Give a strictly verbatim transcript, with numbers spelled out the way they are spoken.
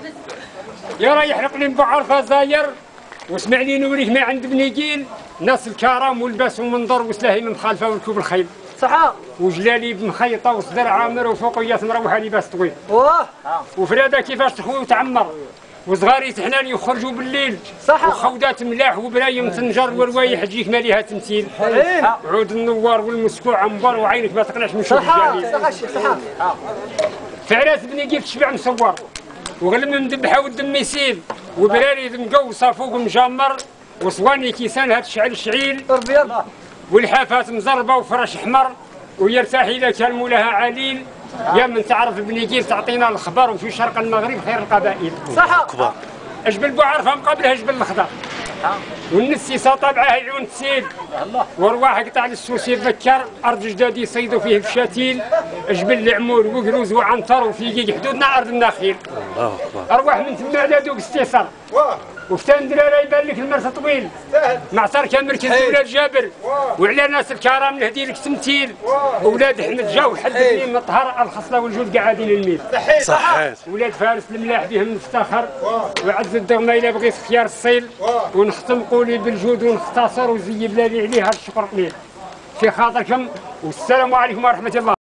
يا راه يحرق لي بعرفه زاير واسمع لي نوريك ما عند بنيقيل ناس الكرم والباس ومنظر وسلاهي من مخالفه وركوب الخيل صحا وجلالي بمخيطه وصدر عامر وفوقيه مروحه لباس طويل واه وفراده كيفاش تخوي وتعمر وصغاري تحنان يخرجوا بالليل صحا وخودات ملاح وبرايم تنجر والروايح تجيك ماليها تمثيل حليل عود النوار والمسكوع عنبر وعينك ما تقنعش من شوف صحا الجميل صحا الشيخ صحا فعرات بنيقيل تشبع مصور وغلم مذبحه والدم يسيل وبراري مقوصه فوق مجمر وصواني كيسانها تشعل شعيل ربي الله والحافات مزربه وفرش احمر ويرتاح اذا كان مولاها عليل يا من تعرف بنيقيل تعطينا الخبر وفي شرق المغرب خير القبائل صحا اجبل بوعرفه مقابلها جبل الخضر والنسيسه طبعها عيون تسيل ورواح قطع للسوسي ذكر ارض جدادي يصيدوا فيه بشاتيل جبل العمود وقروز وعنتر وفي قيق حدودنا ارض النخيل الله اكبر ارواح من تما على دوق استيسر وفتان دراري يبان لك المرسى طويل معصر كان مركز ولاد جابر وعلى ناس الكرام نهدي لك تمثيل ولاد احمد جاو حد بني مطهر الخصله والجود قاعدين الميل صحيت ولاد فارس الملاح بهم نفتخر وعز الدغمه الا بغيت خيار الصيل ونختم قولي بالجود ونختصر وزي بلادي عليها الشكر ليه في خاطركم والسلام عليكم ورحمه الله.